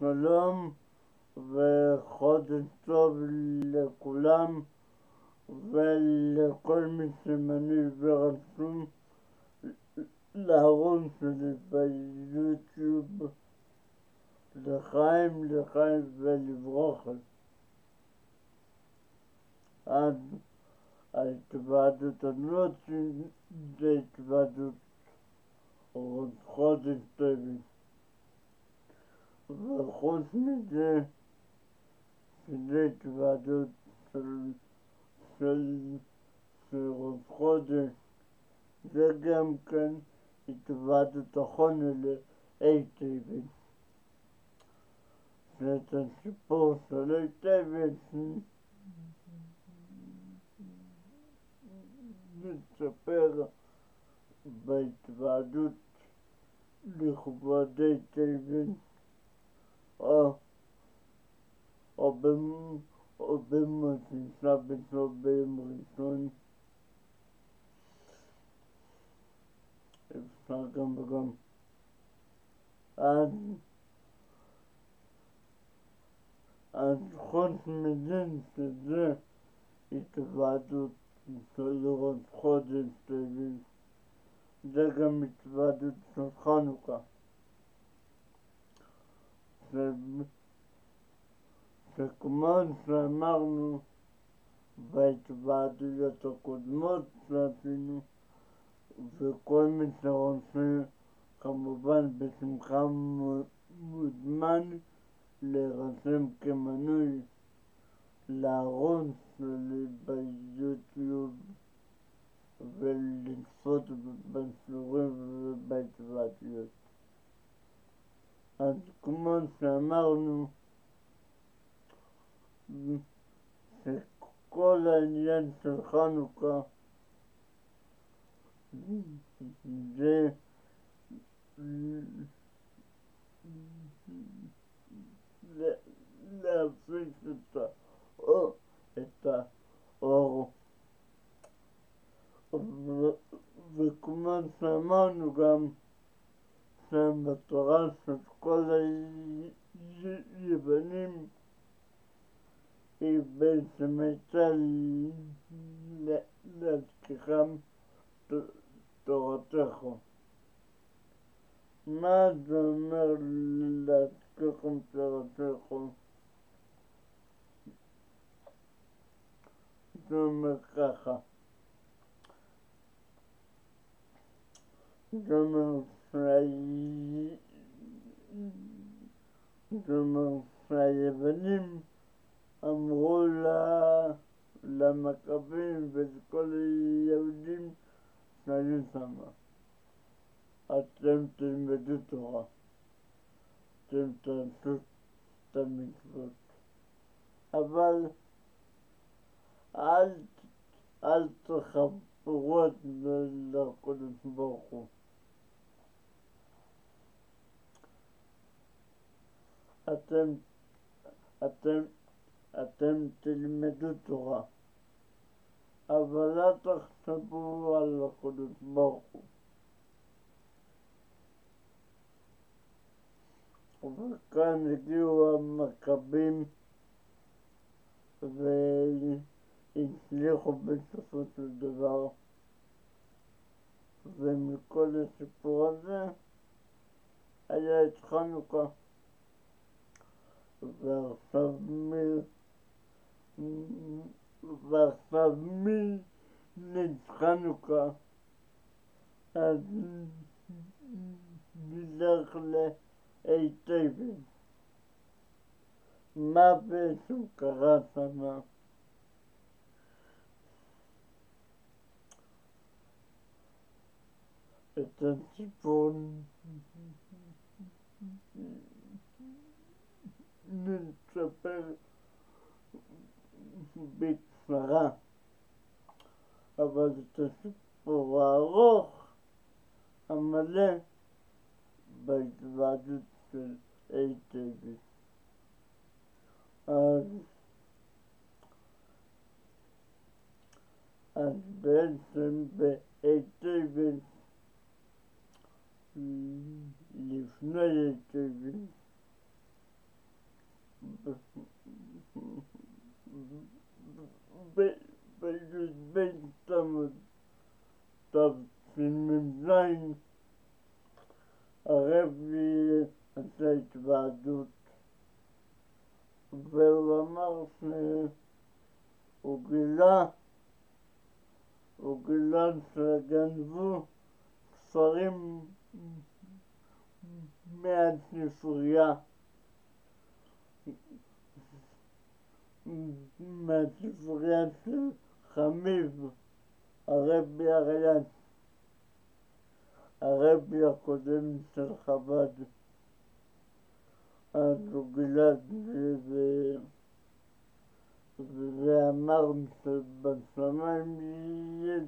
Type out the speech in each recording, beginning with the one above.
שלום וחודש טוב לכולם ולכל מי שמנוי ורשום לערוץ שלי ביוטיוב, לחיים ולברכה. אז ההתוועדות הזאת זה התוועדות ראש חודש טבת, וחוץ מזה שזה התוועדות של ראש חודש, זה גם כן התוועדות החונה לאי טבת. ואת הסיפור של אי טבת נספר בהתוועדות לכבוד אי טבת או במוצאי שבת או ביום ראשון. אפשר גם וגם. אז חוץ מזה שזה התוועדות של ראש חודש טבת, זה גם התוועדות של חנוכה. שכמו שאמרנו בהתוועדויות הקודמות שעשינו, וכל מי שרוצה כמובן בשמחה מוזמן להירשם כמנוי לערוץ שלי ביוטיוב ולצפות בשיעורים ובהתוועדויות. אז כמו שאמרנו, שכל העניין של חנוכה זה להפיץ את האור, וכמו שאמרנו גם שהמטרה של כל היוונים היא בעצם הייתה להזכירם תורתך. מה זה אומר להזכירם תורתך? זה אומר ככה, זה אומר שהיוונים אמרו למכבים ולכל היהודים שהיו שם, אתם תלמדו תורה, אתם תעשו את המצוות, אבל אל תחברו את זה לקדוש ברוך הוא. אתם תלמדו תורה, אבל אל תחשבו על הקדוש ברוך הוא. וכאן הגיעו המכבים והצליחו בסופו של דבר, ומכל הסיפור הזה היה את חנוכה. ועכשיו מנס חנוכה, אז נלך לאי טבת. מה בעצם קרה שם? את הסיפור נספר בקצרה, אבל את הסיפור הארוך המלא בהתוועדות של אי טבת. אז בעצם באי טבת, לפני אי טבת, בי"ב תשמ"ז הרבי עשה התוועדות והוא אמר שהוא גילה שגנבו ספרים מהספרייה של חמיב הרבי אריאן, הרבי הקודם של חב"ד. אז הוא גילה ואמר שבשמיים יש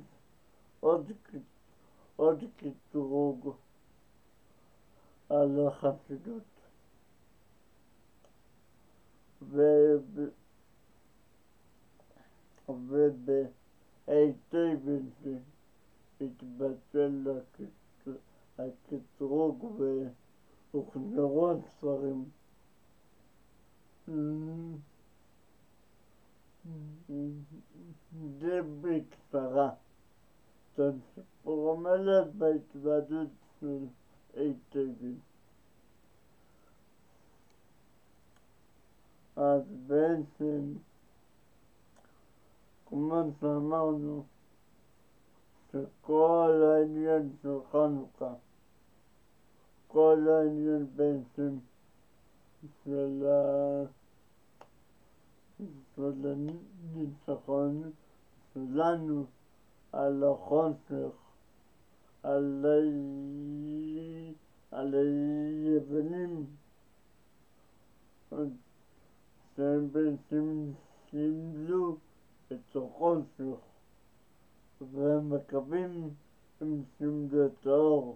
עוד קטרוג על החסידות. ובהיטב התבטל הקטרוג והוחזרו הספרים. זה בקצרה. את הסיפור המלא בהתוועדות של היטב. אז בעצם, כמו שאמרנו, שכל העניין של חנוכה, כל העניין בעצם של הניצחון שלנו על החושך, על היוונים, שהם בעצם סימלו את החושך, והמכבים הם סימלו את האור.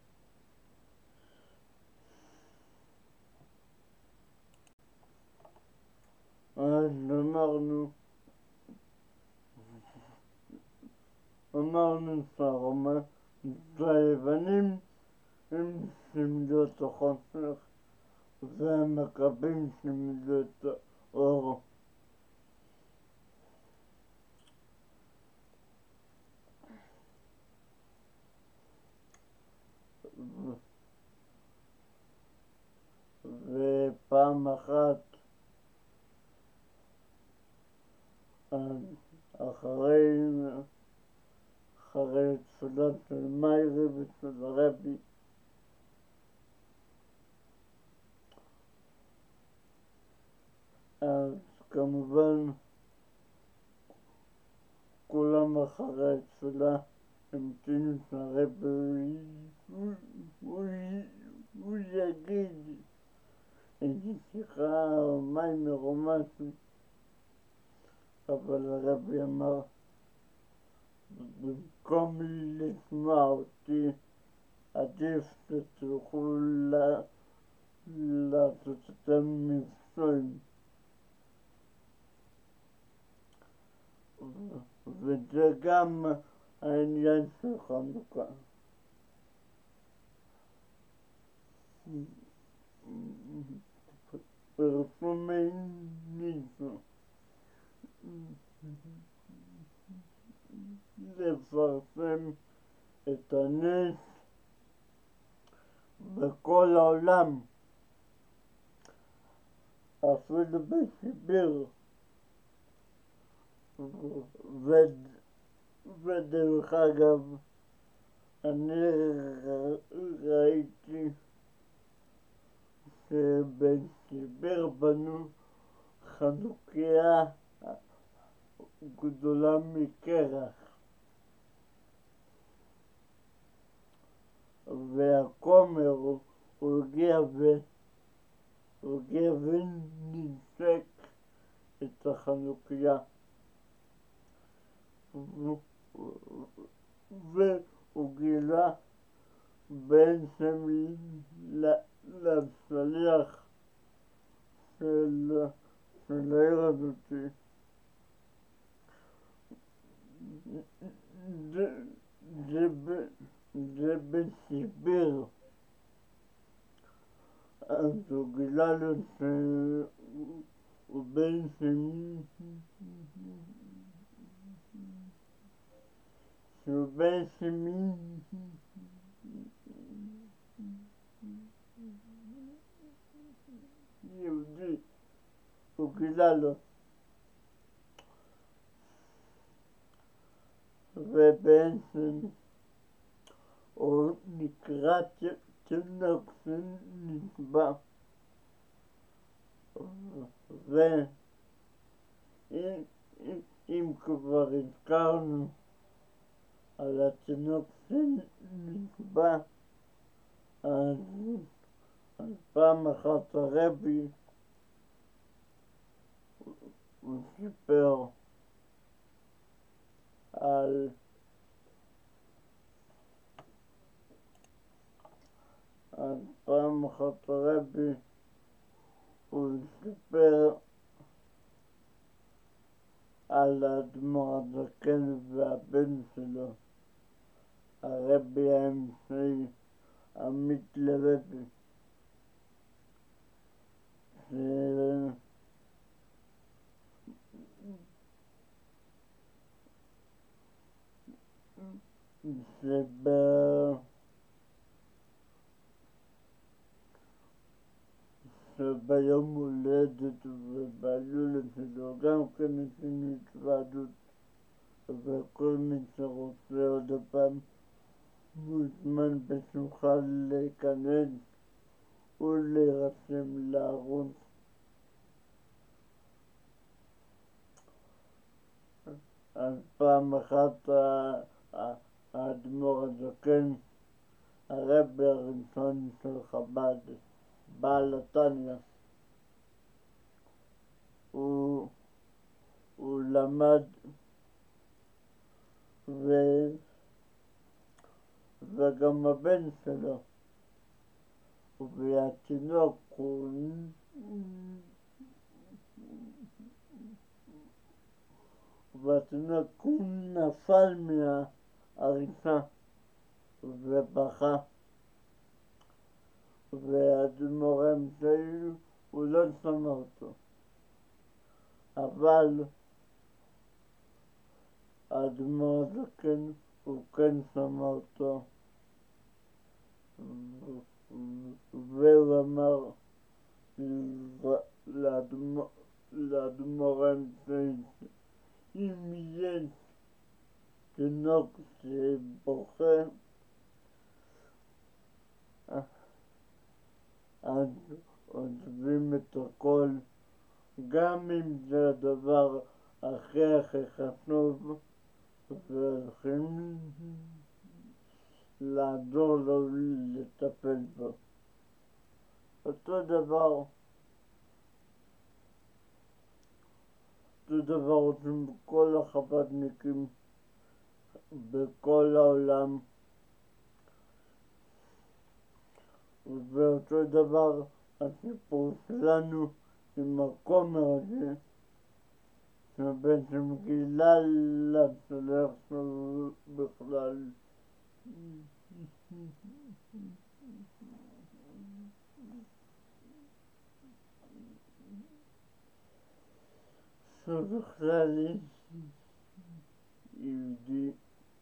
אז אמרנו שהיוונים הם סימלו את החושך והמכבים סימלו את האור. ופעם אחת אחרי תפילת של מאירי ושל הרבי, אז כמובן כולם אחרי התפילה המתינו שהרבי הוא יגיד איזו שיחה או מים מרומסים, אבל הרבי אמר, במקום לשמוע אותי, עדיף שתלכו לעשות את המבצעים. וזה גם העניין של חנוכה. פרסומי ניסו לפרסם את הנס בכל העולם, אפילו בסיביר. ודרך אגב, אני ראיתי שבסיביר בנו חנוכיה גדולה מקרח, והכומר הוא הגיע וניסק את החנוכיה, והוא גילה בעצם לשליח של העיר הזאת זה בסיביר. אז הוא גילה לו ובעצם יהודי, הוא גילה לו, ובעצם הוא נקרא תינוק שנקבע, ואם כבר הזכרנו על התינוק שנקבע, אז פעם אחת הרבי הוא סיפר על פעם אחת הרבי הוא סיפר על האדמו"ר הזקן והבן שלו, הרבי האמצעי עמית לרבי, שביום הולדת ובהילולת שלו גם כן עשינו התוועדות, וכל מי שרוצה עוד הפעם מוזמן בשמחה להיכנס ולהירשם לערוץ. אז פעם אחת האדמו"ר הזקן, הרבי הראשון של חב"ד, בעל התניא, הוא למד וגם הבן שלו, והתינוק הוא נפל מהעריסה ובכה, והאדמו"ר האמצעי הוא לא שמע אותו, אבל האדמו"ר הזקן הוא כן שמע אותו, והוא אמר לאדמו"ר האמצעי, אם יש תינוק שבוכה, אז עוזבים את הכל, גם אם זה הדבר הכי חשוב, והולכים לעזור לו לטפל בו. אותו דבר עושים כל החב"דניקים בכל העולם, ואותו דבר הסיפור שלנו עם הכומר הזה, שבעצם גילה לצלח שלו בכלל. שבכלל יהודי,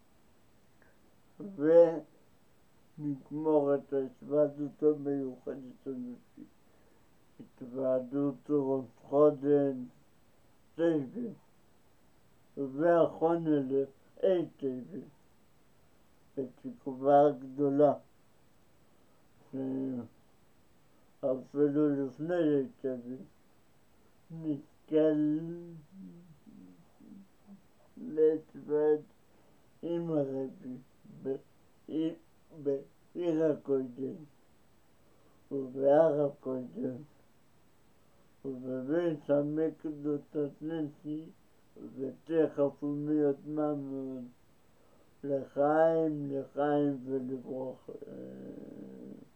ונגמור את ההתוועדות המיוחדת הזאת, התוועדות ראש חודש טבת, ואחרון טבת, בתקווה גדולה, שאפילו לפני טבת נזכה להתוועד עם הרבי בעיר הקודש ובהר הקודש ובבית המקדש הנשי, ותכף ומי עוד מה מאוד, לחיים ולברכה.